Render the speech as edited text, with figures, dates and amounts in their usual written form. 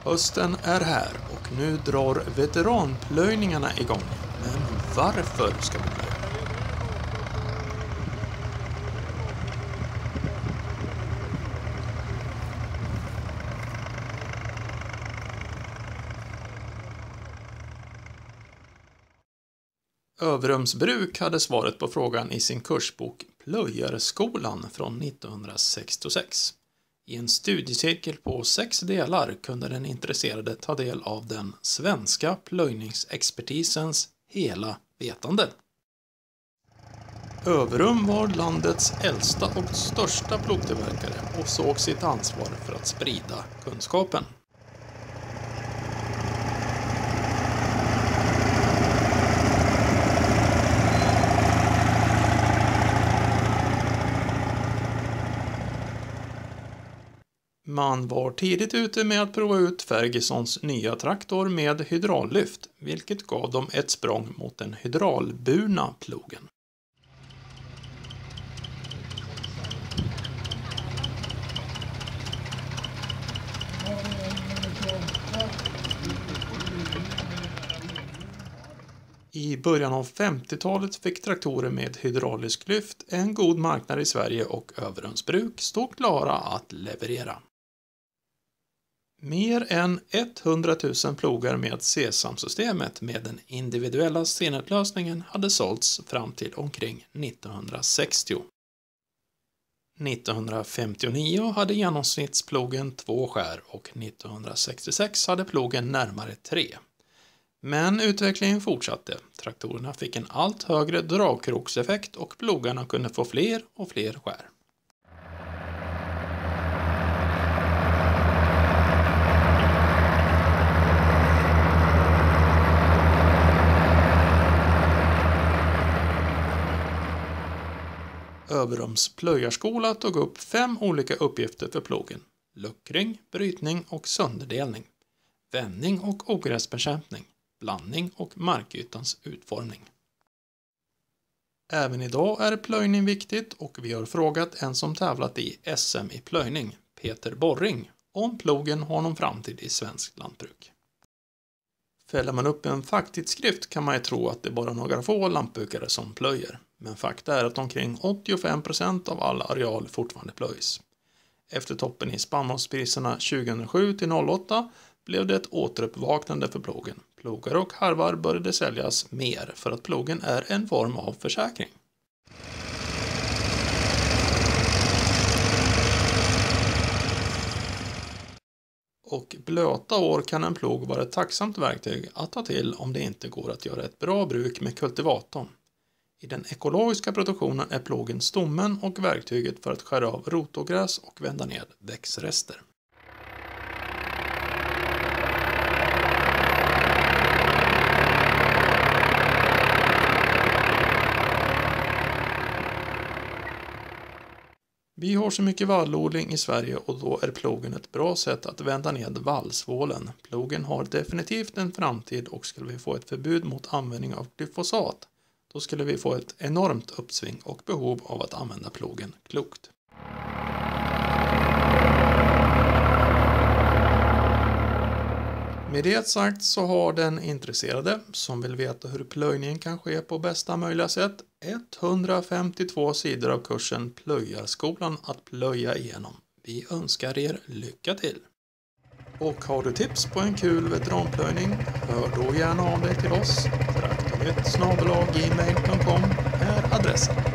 Hösten är här och nu drar veteranplöjningarna igång. Men varför ska vi plöja? Överums bruk hade svaret på frågan i sin kursbok Plöjarskolan från 1966. I en studiecirkel på 6 delar kunde den intresserade ta del av den svenska plöjningsexpertisens hela vetande. Överum var landets äldsta och största plogtillverkare och såg sitt ansvar för att sprida kunskapen. Man var tidigt ute med att prova ut Fergusons nya traktor med hydraullyft, vilket gav dem ett språng mot den hydraulburna plogen. I början av 50-talet fick traktorer med hydraulisk lyft en god marknad i Sverige och Överums bruk stod klara att leverera. Mer än 100 000 plogar med Sesam-systemet med den individuella senetlösningen hade sålts fram till omkring 1960. 1959 hade genomsnittsplogen 2 skär och 1966 hade plogen närmare 3. Men utvecklingen fortsatte. Traktorerna fick en allt högre dragkrokseffekt och plogarna kunde få fler och fler skär. Överums plöjarskola tog upp 5 olika uppgifter för plogen: luckring, brytning och sönderdelning, vändning och ogräsbekämpning, blandning och markytans utformning. Även idag är plöjning viktigt och vi har frågat en som tävlat i SM i plöjning, Peter Borring, om plogen har någon framtid i svensk lantbruk. Fäller man upp en facktidskrift kan man ju tro att det är bara några få lantbrukare som plöjer. Men fakta är att omkring 85% av all areal fortfarande plöjs. Efter toppen i spannmålspriserna 2007-08 blev det ett återuppvaknande för plogen. Plogar och harvar började säljas mer för att plogen är en form av försäkring. Och blöta år kan en plog vara ett tacksamt verktyg att ta till om det inte går att göra ett bra bruk med kultivatorn. I den ekologiska produktionen är plogen stommen och verktyget för att skära av rotogräs och vända ned växtrester. Vi har så mycket vallodling i Sverige och då är plogen ett bra sätt att vända ned vallsvålen. Plogen har definitivt en framtid och skulle vi få ett förbud mot användning av glyfosat, då skulle vi få ett enormt uppsving och behov av att använda plogen klokt. Med det sagt så har den intresserade som vill veta hur plöjningen kan ske på bästa möjliga sätt 152 sidor av kursen Plöjarskolan att plöja igenom. Vi önskar er lycka till! Och har du tips på en kul veteranplöjning, hör då gärna av dig till oss. traktornytt@gmail.com är adressen.